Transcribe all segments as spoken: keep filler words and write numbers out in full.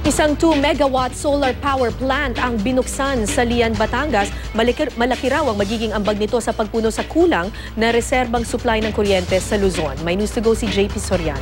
Isang two megawatt solar power plant ang binuksan sa Lian, Batangas. Malaki, malaki raw ang magiging ambag nito sa pagpuno sa kulang na reserbang supply ng kuryente sa Luzon. May news to go si J P Soriano.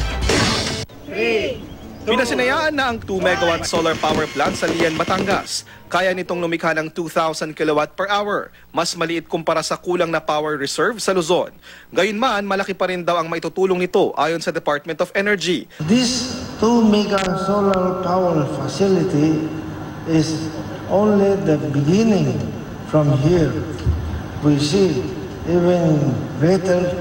Pinasinayaan na ang two megawatt solar power plant sa Lian, Batangas. Kaya nitong lumikha ng two thousand kilowatt per hour. Mas maliit kumpara sa kulang na power reserve sa Luzon. Gayunman, malaki pa rin daw ang maitutulong nito ayon sa Department of Energy. This two mega solar power facility is only the beginning. From here, we see even greater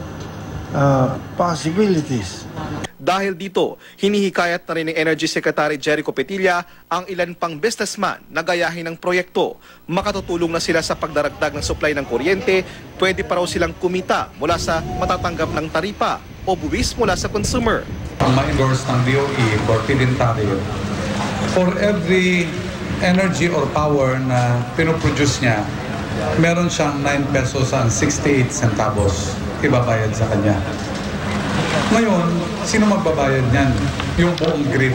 uh, possibilities. Dahil dito, hinihikayat na rin ng Energy Secretary Jericho Petilla ang ilan pang businessman na gayahin ng proyekto. Makatutulong na sila sa pagdaragdag ng supply ng kuryente, pwede pa raw silang kumita mula sa matatanggap ng taripa o buwis mula sa consumer. Ang ma-endorse ng D O E for feed-in tariff, for every energy or power na pinoproduce niya, meron siyang nine pesos and sixty-eight centavos ibabayad sa kanya. Ngayon, sino magbabayad niyan? Yung buong grid.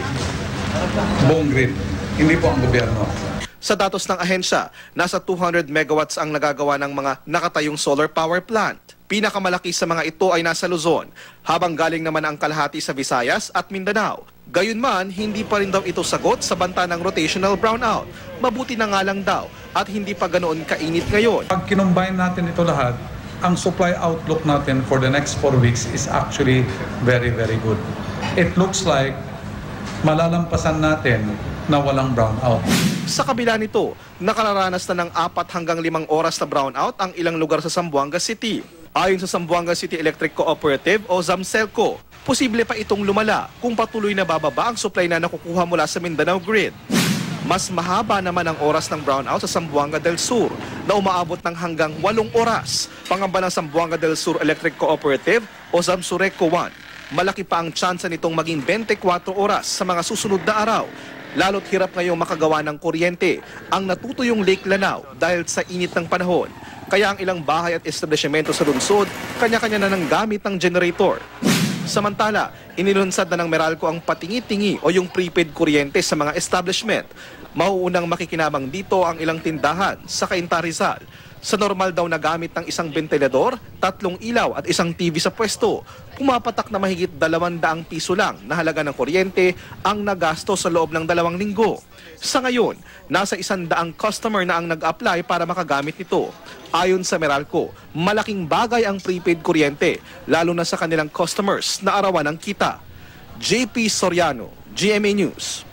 Buong grid. Hindi po ang gobyerno. Sa datos ng ahensya, nasa two hundred megawatts ang nagagawa ng mga nakatayong solar power plant. Pinakamalaki sa mga ito ay nasa Luzon, habang galing naman ang kalahati sa Visayas at Mindanao. Gayunman, hindi pa rin daw ito sagot sa banta ng rotational brownout. Mabuti na nga lang daw at hindi pa ganoon kainit ngayon. Pag kinumbine natin ito lahat, ang supply outlook natin for the next four weeks is actually very, very good. It looks like malalampasan natin na walang brownout. Sa kabila nito, nakararanas na ng apat hanggang limang oras na brownout ang ilang lugar sa Zamboanga City. Ayon sa Zamboanga City Electric Cooperative o ZAMCELCO, posible pa itong lumala kung patuloy na bababa ang supply na nakukuha mula sa Mindanao grid. Mas mahaba naman ang oras ng brownout sa Zamboanga del Sur na umaabot ng hanggang walong oras. Pangamba ng Zamboanga del Sur Electric Cooperative o ZAMSURECO one, malaki pa ang tsansa nitong maging twenty-four oras sa mga susunod na araw. Lalo't hirap ngayong makagawa ng kuryente ang natutuyong Lake Lanao dahil sa init ng panahon. Kaya ang ilang bahay at establishmento sa lungsod, kanya-kanya na ng gamit ng generator. Samantala, inilunsad na ng Meralco ang patingi-tingi o yung prepaid kuryente sa mga establishment. Mauunang makikinabang dito ang ilang tindahan sa Cainta, Rizal. Sa normal daw na gamit ng isang ventilador, tatlong ilaw at isang T V sa pwesto, pumapatak na mahigit dalawang daang piso lang na halaga ng kuryente ang nagasto sa loob ng dalawang linggo. Sa ngayon, nasa isang daang customer na ang nag-apply para makagamit nito. Ayon sa Meralco, malaking bagay ang prepaid kuryente, lalo na sa kanilang customers na arawan ng kita. J P Soriano, G M A News.